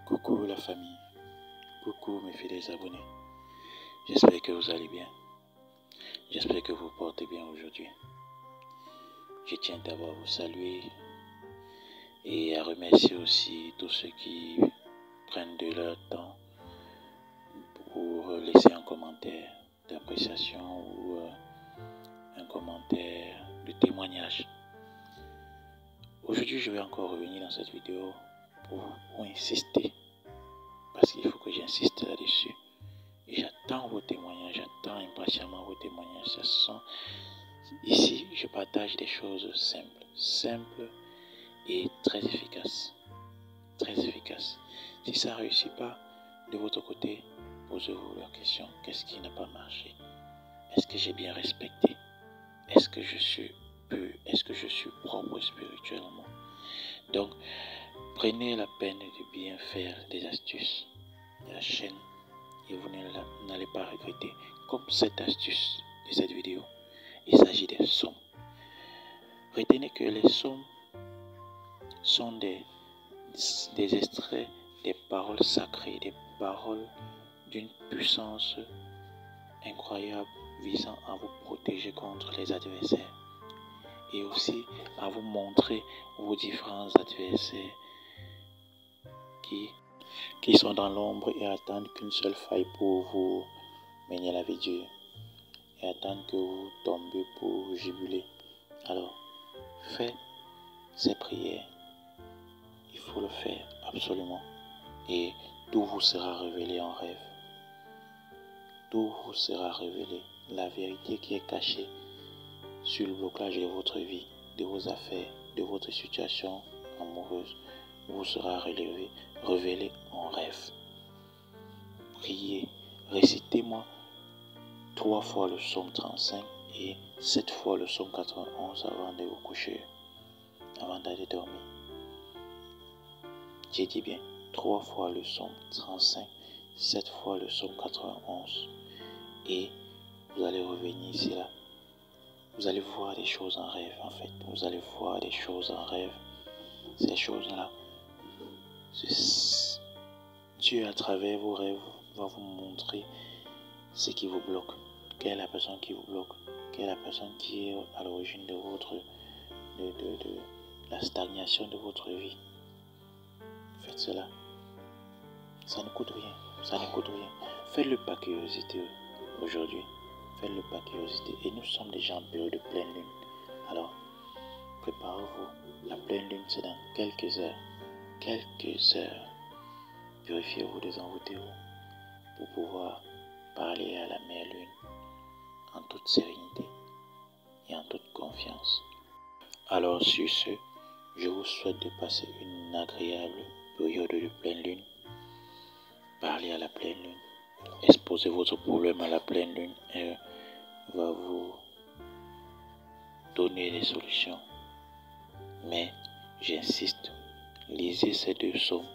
Coucou la famille, coucou mes fidèles abonnés, j'espère que vous allez bien, j'espère que vous portez bien aujourd'hui. Je tiens d'abord à vous saluer et à remercier aussi tous ceux qui prennent de leur temps pour laisser un commentaire d'appréciation ou un commentaire de témoignage. Aujourd'hui, je vais encore revenir dans cette vidéo pour insister, parce qu'il faut que j'insiste là-dessus. Et j'attends vos témoignages, j'attends impatiemment vos témoignages. Ici, je partage des choses simples et très efficaces. Très efficaces. Si ça ne réussit pas de votre côté, posez-vous la question, qu'est-ce qui n'a pas marché? Est-ce que j'ai bien respecté? Est-ce que je suis pur? Est-ce que je suis propre spirituellement? Donc, prenez la peine de bien faire des astuces de la chaîne et vous n'allez pas regretter. Comme cette astuce de cette vidéo, il s'agit des sommes. Retenez que les sommes sont des extraits des paroles sacrées, des paroles d'une puissance incroyable visant à vous protéger contre les adversaires et aussi à vous montrer vos différents adversaires qui sont dans l'ombre et attendent qu'une seule faille pour vous mener à la vie dure et attendent que vous tombiez pour jubiler. Alors, faites ces prières, il faut le faire absolument, et tout vous sera révélé en rêve. Tout vous sera révélé. La vérité qui est cachée sur le blocage de votre vie, de vos affaires, de votre situation amoureuse, vous sera révélé en rêve. Priez, récitez-moi 3 fois le psaume 35 et 7 fois le psaume 91 avant de vous coucher, avant d'aller dormir. J'ai dit bien, 3 fois le psaume 35, 7 fois le psaume 91 et vous allez revenir ici là. Vous allez voir des choses en rêve en fait. Vous allez voir des choses en rêve. Ces choses-là, Dieu à travers vos rêves va vous montrer ce qui vous bloque. Quelle est la personne qui vous bloque? Quelle est la personne qui est à l'origine de la stagnation de votre vie? Faites cela. Ça ne coûte rien. Ça ne coûte rien. Faites-le par curiosité aujourd'hui. Faites-le par curiosité. Et nous sommes déjà en période de pleine lune. Alors, préparez-vous. La pleine lune, c'est dans quelques heures. Quelques heures. Purifiez-vous, désenvoûtez-vous pour pouvoir parler à la mère lune en toute sérénité et en toute confiance. Alors sur ce, je vous souhaite de passer une agréable période de pleine lune. Parlez à la pleine lune. Exposez votre problème à la pleine lune et va vous donner des solutions. Mais j'insiste, lisez ces 2 psaumes.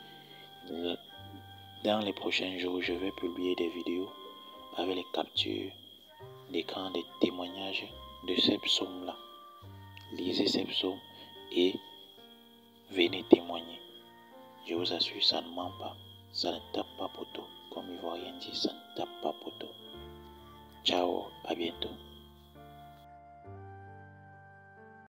Dans les prochains jours, je vais publier des vidéos avec les captures d'écran des témoignages de ces psaumes-là. Lisez ces psaumes et venez témoigner. Je vous assure, ça ne ment pas. Ça ne tape pas poteau. Comme Ivoirien dit, ça ne tape pas poteau. Ciao, à bientôt.